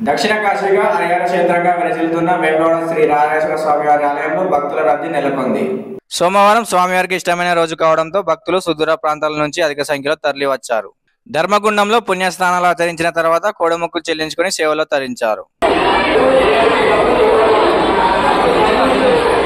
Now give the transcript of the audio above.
దక్షిణ కాశీగా హరిహర క్షేత్రంగా విరచిల్లుతున్న వేములవాడ శ్రీ రాజరాజేశ్వర స్వామి వారి ఆలయంలో భక్తుల రద్దీ నెలకొంది. సోమవారం స్వామివారికి ఇష్టమైన రోజు కావడంతో భక్తులు సుదూర ప్రాంతాల నుంచి అధిక సంఖ్యలో తరలి వచ్చారు. ధర్మగుండంలో పుణ్యస్నానాలు ఆచరించిన తర్వాత కోడముక్కులు చెల్లించుకుని సేవలో తరించారు.